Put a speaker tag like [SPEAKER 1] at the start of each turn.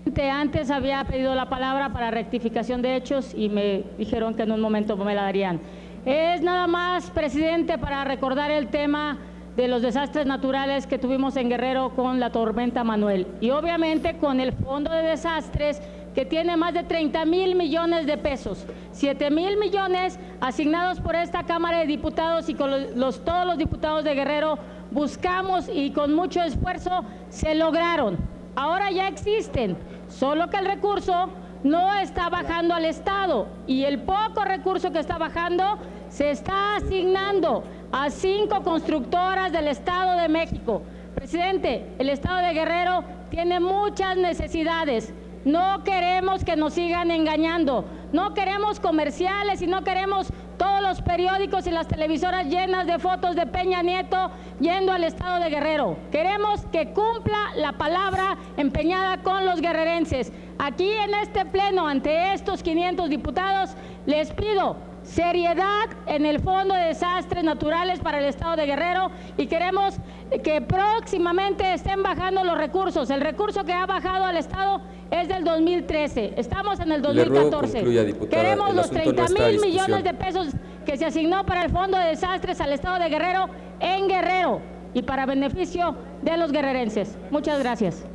[SPEAKER 1] Antes había pedido la palabra para rectificación de hechos y me dijeron que en un momento me la darían. Es nada más, presidente, para recordar el tema de los desastres naturales que tuvimos en Guerrero con la tormenta Manuel y obviamente con el fondo de desastres que tiene más de 30,000 millones de pesos, 7,000 millones asignados por esta Cámara de Diputados y con todos los diputados de Guerrero buscamos y con mucho esfuerzo se lograron. Ahora ya existen, solo que el recurso no está bajando al Estado y el poco recurso que está bajando se está asignando a 5 constructoras del Estado de México. Presidente, el Estado de Guerrero tiene muchas necesidades. No queremos que nos sigan engañando, no queremos comerciales y no queremos todos los periódicos y las televisoras llenas de fotos de Peña Nieto yendo al Estado de Guerrero. Queremos que cumpla la palabra empeñada con los guerrerenses. Aquí en este pleno, ante estos 500 diputados, les pido seriedad en el Fondo de Desastres Naturales para el Estado de Guerrero y queremos que próximamente estén bajando los recursos. El recurso que ha bajado al Estado es del 2013, estamos en el 2014.
[SPEAKER 2] Concluya, diputada.
[SPEAKER 1] Queremos los 30,000 millones de pesos que se asignó para el Fondo de Desastres al Estado de Guerrero en Guerrero y para beneficio de los guerrerenses. Muchas gracias.